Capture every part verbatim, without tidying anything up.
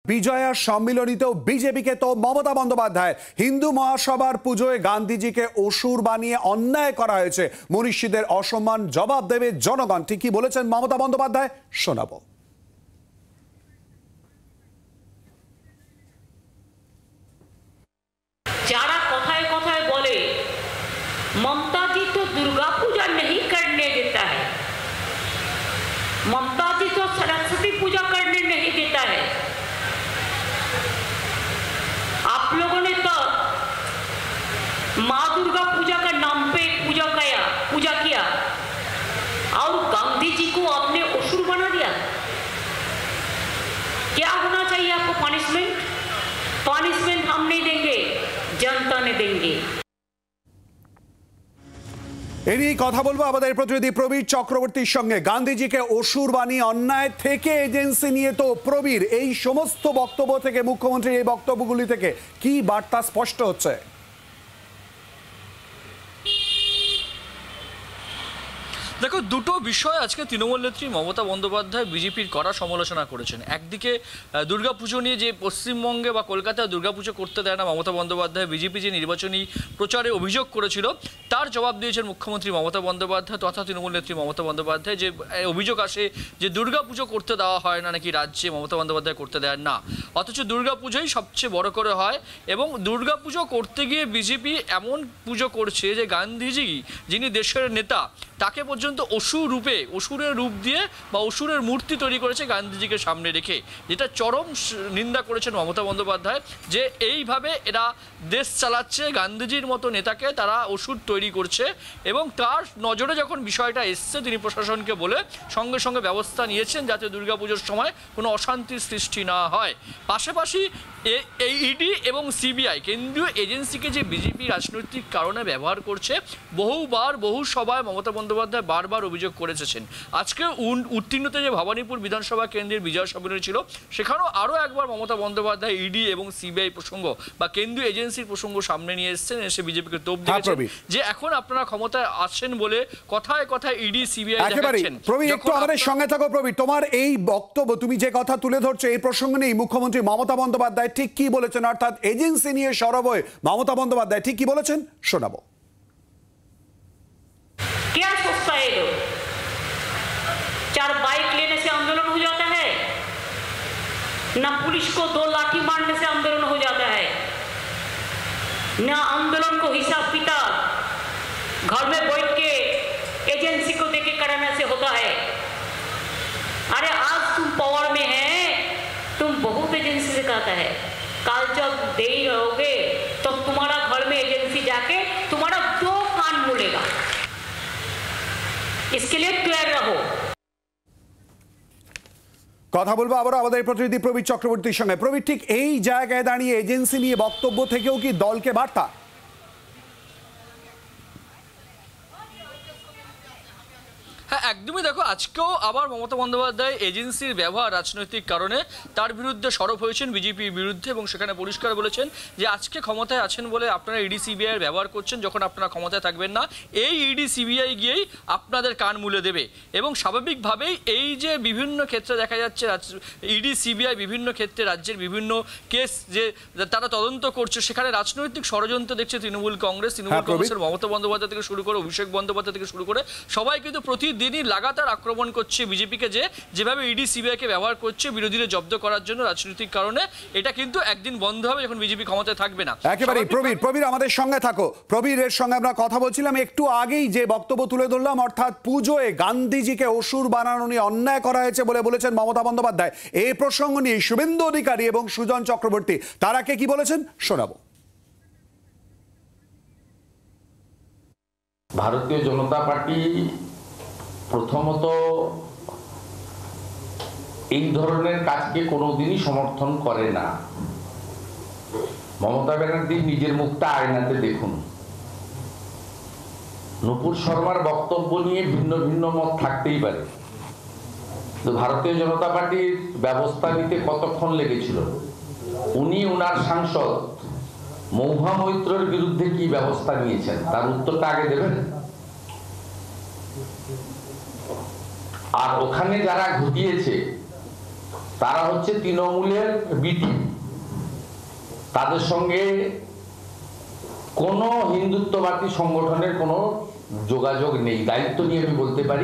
বিজয়া সম্মিলনীতেও বিজেপিকে তো মমতা বন্দ্যোপাধ্যায় হিন্দু মহাসভার পুজোয় গান্ধীজিকে অসুর বানিয়ে অন্যায় করা হয়েছে, মনীষীদের অসম্মান জবাব দেবে জনগণ। ঠিক কি বলেছেন মমতা বন্দ্যোপাধ্যায়, শোনাবো। যারা কথায় কথায় বলে ममता जी तो दुर्गा पूजा नहीं करने देता है, ममता जी तो सरस्वती पूजा करने नहीं देता है। आप लोगों ने तो माँ दुर्गा पूजा का नाम पे पूजा किया पूजा किया और गांधी जी को आपने असुर बना दिया। क्या होना चाहिए आपको पनिशमेंट? पनिशमेंट हम नहीं देंगे, जनता ने देंगे। এই কথা বলবো আমাদের প্রতিনিধি প্রবীর চক্রবর্তীর সঙ্গে। গান্ধীজিকে অসুর বানিয়ে অন্যায় থেকে এজেন্সি নিয়ে তো প্রবীর, এই সমস্ত বক্তব্য থেকে, মুখ্যমন্ত্রীর এই বক্তব্যগুলি থেকে কি বার্তা স্পষ্ট হচ্ছে? দেখো, দুটো বিষয় আজকে তৃণমূল নেত্রী মমতা বন্দ্যোপাধ্যায় বিজেপির কড়া সমালোচনা করেছেন। একদিকে দুর্গাপুজো নিয়ে যে পশ্চিমবঙ্গে বা কলকাতায় দুর্গাপুজো করতে দেয় না মমতা বন্দ্যোপাধ্যায়, বিজেপি যে নির্বাচনী প্রচারে অভিযোগ করেছিল তার জবাব দিয়েছেন মুখ্যমন্ত্রী মমতা বন্দ্যোপাধ্যায় তথা তৃণমূল নেত্রী মমতা বন্দ্যোপাধ্যায়। যে অভিযোগ আসে যে দুর্গাপুজো করতে দেওয়া হয় না নাকি রাজ্যে, মমতা বন্দ্যোপাধ্যায় করতে দেয় না, অথচ দুর্গাপুজোই সবচেয়ে বড় করে হয়। এবং দুর্গাপুজো করতে গিয়ে বিজেপি এমন পুজো করছে যে গান্ধীজি যিনি দেশের নেতা তাকে পর্যন্ত অসুর রূপে, অসুরের রূপ দিয়ে বা অসুরের মূর্তি তৈরি করেছে গান্ধীজিকে সামনে রেখে, যেটা চরম নিন্দা করেছেন মমতা বন্দ্যোপাধ্যায়। যে এইভাবে এরা দেশ চালাচ্ছে, গান্ধীজির মতো নেতাকে তারা অসুর তৈরি করছে। এবং তার নজরে যখন বিষয়টা এসছে তিনি প্রশাসনকে বলে সঙ্গে সঙ্গে ব্যবস্থা নিয়েছেন যাতে দুর্গাপুজোর সময় কোনো অশান্তির সৃষ্টি না হয়। পাশাপাশি এই ইডি এবং সিবিআই কেন্দ্রীয় এজেন্সিকে যে বিজেপি রাজনৈতিক কারণে ব্যবহার করছে, বহুবার বহু সভায় মমতা বন্দ্যোপাধ্যায় বারবার অভিযোগ করেছেন। আজকে উত্তীর্ণতে যে ভবানীপুর বিধানসভা কেন্দ্রের বিজয় সম্মেলনী ছিল সেখানেও আরও একবার মমতা বন্দ্যোপাধ্যায় ইডি এবং সিবিআই প্রসঙ্গ বা কেন্দ্রীয় এজেন্সির প্রসঙ্গ সামনে নিয়ে এসেছেন, এসে বিজেপিকে তোপ দিয়েছেন যে এখন আপনারা ক্ষমতায় আছেন বলে কথায় কথায় ইডি সিবিআই দেখাচ্ছেন। প্রবীর, একটু আমাদের সঙ্গে থাকো। প্রবীর, তোমার এই বক্তব্য, তুমি যে কথা তুলে ধরছো এই প্রসঙ্গ নিয়ে মুখ্যমন্ত্রী মমতা বন্দ্যোপাধ্যায় ঠিক কি বলেছেন, অর্থাৎ এজেন্সি নিয়ে সরব হয়ে মমতা বন্দ্যোপাধ্যায় ঠিক কি বলেছেন, শোনাবো। क्या सोचता है लोग? चार बाइक लेने से आंदोलन हो जाता है ना, पुलिस को दो लाठी मारने से आंदोलन हो जाता है ना, आंदोलन को हिसाब किताब घर में बैठ के एजेंसी को देके कराने से होता है। अरे आज तुम पावर में है, तुम बहुत एजेंसी से कहता है, कल जब दे रहोगे तो तुम्हारा घर में एजेंसी जाके तुम्हारा दो कान मुड़ेगा। इसके लिए तैयार रहो। কথা বলবো আবার আমাদের প্রতিনিধি প্রবীর চক্রবর্তীর সঙ্গে। প্রবীর, ঠিক এই জায়গায় দাঁড়িয়ে এজেন্সি নিয়ে বক্তব্য থেকেও কি দলকে বার্তা? হ্যাঁ, একদমই। দেখো, আজকেও আবার মমতা বন্দ্যোপাধ্যায় এজেন্সির ব্যবহার রাজনৈতিক কারণে তার বিরুদ্ধে সরব হয়েছেন, বিজেপির বিরুদ্ধে, এবং সেখানে পরিষ্কার বলেছেন যে আজকে ক্ষমতায় আছেন বলে আপনারা ইডি সিবিআই এর ব্যবহার করছেন, যখন আপনারা ক্ষমতায় থাকবেন না এই ইডি সিবিআই গিয়েই আপনাদের কান মুলে দেবে। এবং স্বাভাবিকভাবেই এই যে বিভিন্ন ক্ষেত্রে দেখা যাচ্ছে ইডি সিবিআই বিভিন্ন ক্ষেত্রে রাজ্যের বিভিন্ন কেস যে তারা তদন্ত করছে, সেখানে রাজনৈতিক ষড়যন্ত্র দেখছে তৃণমূল কংগ্রেস, তৃণমূল কংগ্রেসের মমতা বন্দ্যোপাধ্যায় থেকে শুরু করে অভিষেক বন্দ্যোপাধ্যায় থেকে শুরু করে সবাই কিন্তু প্রতি দিনই লাগাতার আক্রমণ করছে বিজেপিকে, যে যেভাবে ইডি সিবিআইকে ব্যবহার করছে বিরোধীদের জব্দ করার জন্য রাজনৈতিক কারণে। এটা কিন্তু একদিন বন্ধ হবে যখন বিজেপি ক্ষমতায় থাকবে না। একেবারে। প্রবীর, প্রবীর আমাদের সঙ্গে থাকো। প্রবীরের সঙ্গে আমরা কথা বলছিলাম একটু আগেই, যে বক্তব্য তুলে ধরলাম, অর্থাৎ পুজোয় গান্ধীজিকে অসুর বানানো নিয়ে অন্যায় করা হয়েছে বলে বলেছেন মমতা বন্দ্যোপাধ্যায়। এই প্রসঙ্গ নিয়ে শুভেন্দু অধিকারী এবং সুজন চক্রবর্তী তারা কে কি বলেছেন, শোনাবো। ভারতীয় জনতা পার্টি প্রথমত এই ধরনের কাজকে কোনোদিনই সমর্থন করে না। মমতা ব্যানার্জি নিজের মুখটা আয়নাতে দেখুন। নুপুর শর্মার বক্তব্য নিয়ে ভিন্ন ভিন্ন মত থাকতেই পারে, তো ভারতীয় জনতা পার্টির ব্যবস্থা নিতে কতক্ষণ লেগেছিল? উনি ওনার সাংসদ মহুয়া মৈত্রের বিরুদ্ধে কি ব্যবস্থা নিয়েছেন তার উত্তরটা আগে দেবেন। আর ওখানে যারা ঘটিয়েছে তারা হচ্ছে তৃণমূলের বিটি, তাদের সঙ্গে কোনো হিন্দুত্ববাদী সংগঠনের কোনো যোগাযোগ নেই। দায়িত্ব নিয়ে আমি বলতে পারি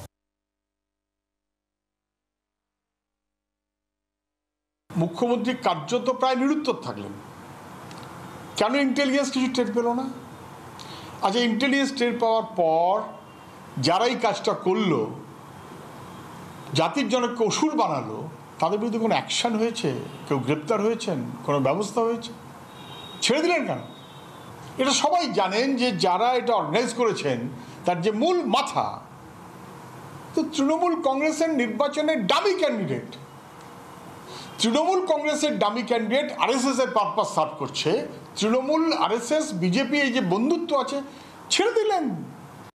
মুখ্যমন্ত্রী কার্যত প্রায় নিরুত্তর থাকলেন। কেন ইন্টেলিজেন্স কিছু টের পেল না? আচ্ছা, ইন্টেলিজেন্স টের পাওয়ার পর যারা এই কাজটা করলো, জাতির জনককে অসুর বানালো, তাদের বিরুদ্ধে কোনো অ্যাকশন হয়েছে? কেউ গ্রেপ্তার হয়েছেন? কোনো ব্যবস্থা হয়েছে? ছেড়ে দিলেন কেন? এটা সবাই জানেন যে যারা এটা অর্গানাইজ করেছেন তার যে মূল মাথা তো তৃণমূল কংগ্রেসের নির্বাচনের ডামি ক্যান্ডিডেট। তৃণমূল কংগ্রেসের ডামি ক্যান্ডিডেট আরএসএস এর পারপাস সার্ভ করছে। তৃণমূল, আরএসএস, বিজেপি এই যে বন্ধুত্ব আছে ছেড়ে দিলেন।